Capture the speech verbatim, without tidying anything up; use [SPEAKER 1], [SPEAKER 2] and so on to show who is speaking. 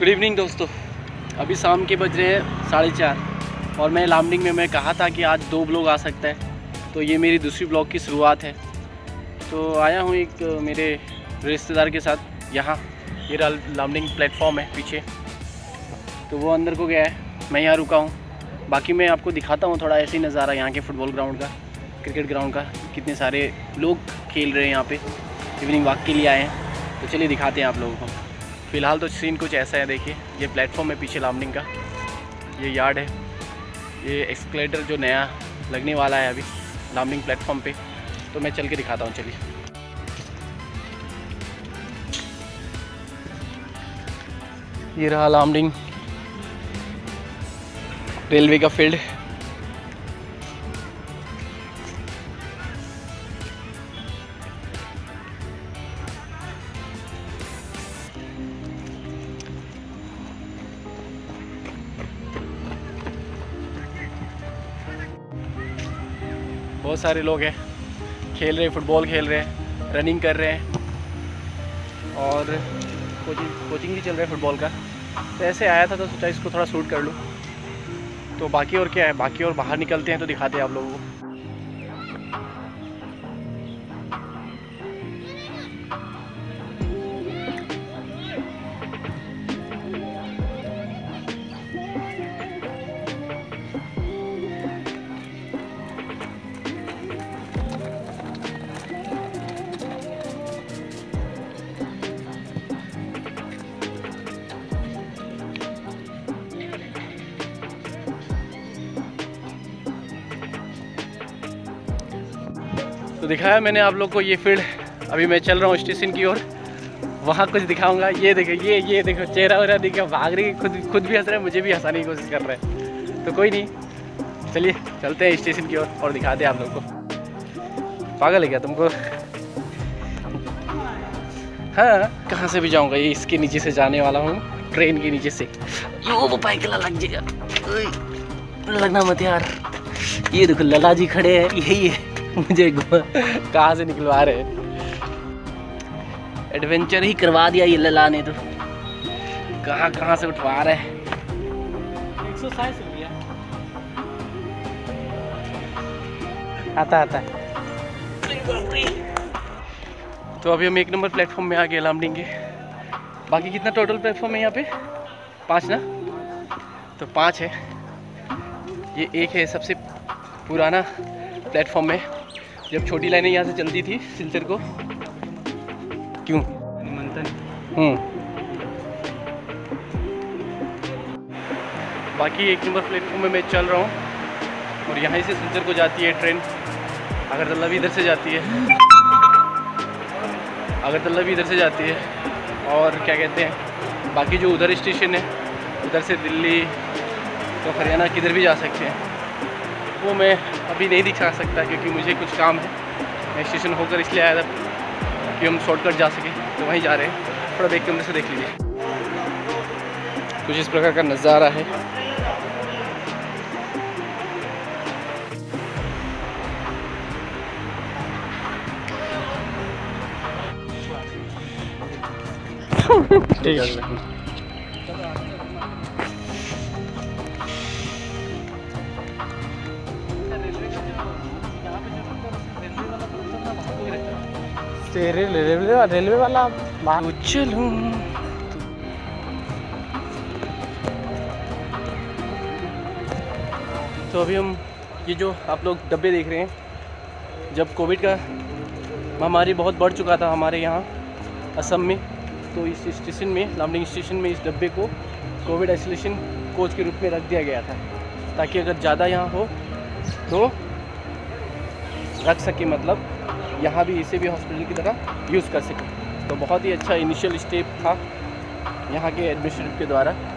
[SPEAKER 1] Evening दोस्तों, अभी शाम के बज रहे हैं साढ़े चार और मैं लामडिंग में मैं कहा था कि आज दो ब्लॉग आ सकता है, तो ये मेरी दूसरी ब्लॉग की शुरुआत है। तो आया हूँ एक मेरे रिश्तेदार के साथ। यहाँ ये लामडिंग प्लेटफॉर्म है पीछे, तो वो अंदर को गया है, मैं यहाँ रुका हूँ। बाकी मैं आपको दिखाता हूँ थोड़ा ऐसे ही नज़ारा यहाँ के फुटबॉल ग्राउंड का, क्रिकेट ग्राउंड का। कितने सारे लोग खेल रहे हैं यहाँ पे, इवनिंग वॉक के लिए आए हैं। तो चलिए दिखाते हैं आप लोगों को। फ़िलहाल तो सीन कुछ ऐसा है, देखिए ये प्लेटफॉर्म है पीछे लामडिंग का, ये यार्ड है, ये एक्सकलेटर जो नया लगने वाला है अभी लामडिंग प्लेटफॉर्म पे, तो मैं चल के दिखाता हूँ। चलिए ये रहा लामडिंग रेलवे का फील्ड। बहुत सारे लोग हैं, खेल रहे हैं, फुटबॉल खेल रहे हैं, रनिंग कर रहे हैं और कोचिंग कोचिंग भी चल रहा है फुटबॉल का। तो ऐसे आया था तो सोचा इसको थोड़ा शूट कर लूँ। तो बाकी और क्या है, बाकी और बाहर निकलते हैं तो दिखाते हैं आप लोगों को। तो दिखाया मैंने आप लोग को ये फील्ड। अभी मैं चल रहा हूँ स्टेशन की ओर, वहाँ कुछ दिखाऊंगा। ये देखो, ये ये देखो चेहरा वगैरह देखो, भाग रही, खुद खुद भी हंस रहे हैं, मुझे भी हंसाने की कोशिश कर रहे हैं। तो कोई नहीं, चलिए चलते हैं स्टेशन की ओर और, और दिखाते हैं आप लोग को। पागल है क्या तुमको? हाँ, कहाँ से भी जाऊँगा, ये इसके नीचे से जाने वाला हूँ, ट्रेन के नीचे से। यो वो पाइकला लग जाएगा, लगना मत यार। ये देखो लला जी खड़े हैं, यही है, मुझे कहाँ से निकलवा रहे हैं। एडवेंचर ही करवा दिया ये लला ने, तो कहाँ कहाँ से उठवा रहे हैं। एक्सरसाइज हो गया, आता आता। तो अभी हम एक नंबर प्लेटफॉर्म में आ गए लामडिंग के। बाकी कितना टोटल प्लेटफॉर्म है यहाँ पे? पाँच ना? तो पाँच है। ये एक है सबसे पुराना प्लेटफॉर्म है, जब छोटी लाइनें यहाँ से चलती थी सिलचर को। क्यों? हम्म बाकी एक नंबर प्लेटफॉर्म में मैं चल रहा हूँ और यहाँ से सिलचर को जाती है ट्रेन। अगरतला भी इधर से जाती है, अगरतला भी इधर से जाती है। और क्या कहते हैं, बाकी जो उधर स्टेशन है, उधर से दिल्ली तो हरियाणा किधर भी जा सकते हैं। वो मैं अभी नहीं दिखा सकता क्योंकि मुझे कुछ काम है। मैं स्टेशन होकर इसलिए आया था कि हम शॉर्टकट जा सकें, तो वहीं जा रहे हैं। थोड़ा देख के अंदर से देख लीजिए, कुछ इस प्रकार का नज़ारा है। ठीक है, रेलवे रेलवे वाला चलूं। तो अभी हम ये जो आप लोग डब्बे देख रहे हैं, जब कोविड का महामारी बहुत बढ़ चुका था हमारे यहाँ असम में, तो इस स्टेशन में, लामडिंग स्टेशन में, इस डब्बे को कोविड आइसोलेशन कोच के रूप में रख दिया गया था, ताकि अगर ज़्यादा यहाँ हो तो रख सके, मतलब यहाँ भी इसे भी हॉस्पिटल की तरह यूज़ कर सके। तो बहुत ही अच्छा इनिशियल स्टेप था यहाँ के एडमिनिस्ट्रेटिव के द्वारा।